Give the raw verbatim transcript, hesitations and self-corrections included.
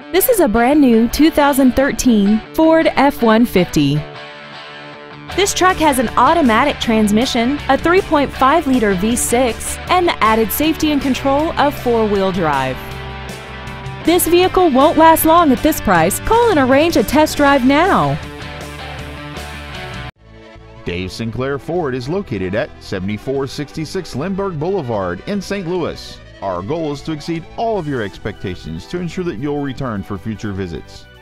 This is a brand new two thousand thirteen Ford F one fifty. This truck has an automatic transmission, a three point five liter V six, and the added safety and control of four-wheel drive. This vehicle won't last long at this price. Call and arrange a test drive now. Dave Sinclair Ford is located at seventy-four sixty-six Lindbergh Boulevard in Saint Louis. Our goal is to exceed all of your expectations to ensure that you'll return for future visits.